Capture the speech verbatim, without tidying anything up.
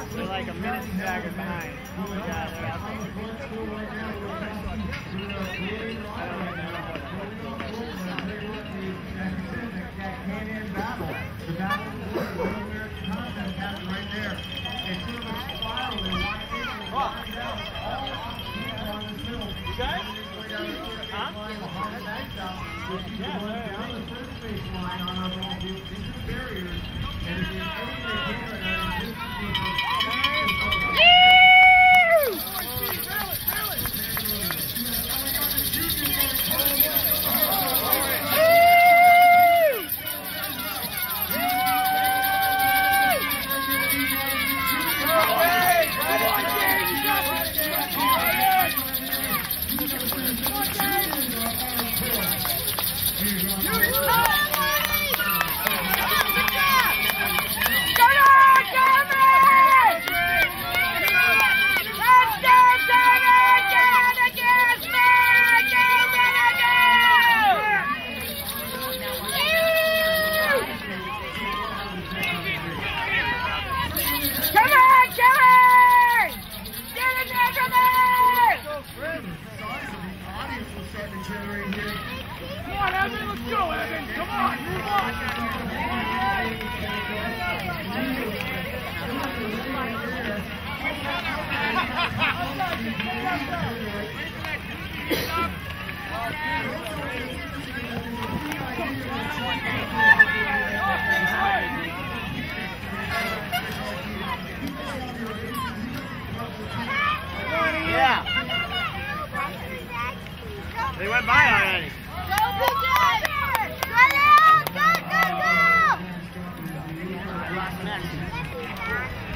They're like a minute staggered behind. Yeah, they're out You guys? Huh? Come on, Evan, let's go, Evan! Come on, move on! Yeah. They went by already. Go, go, go! Go, go, go, go! Last minute.